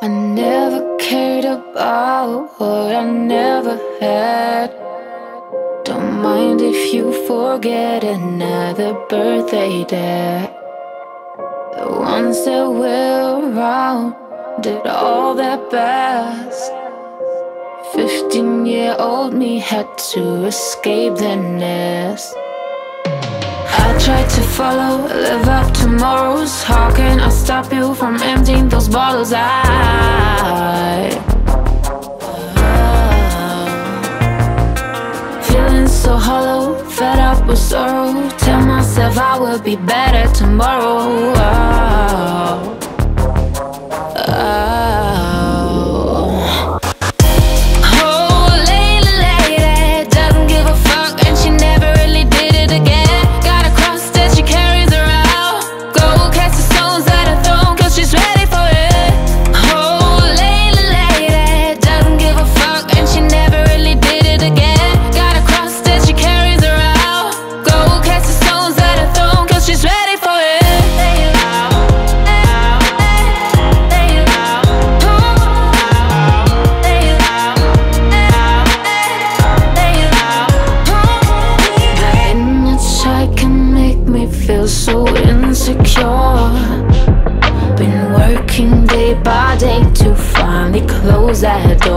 I never cared about what I never had. Don't mind if you forget another birthday date. The ones that were around did all their best. 15-year-old me had to escape the nest. I tried to follow, live up tomorrow's. How can I stop you from emptying those bottles? Feeling so hollow, fed up with sorrow. Tell myself I will be better tomorrow. Feel so insecure. Been working day by day to finally close that door.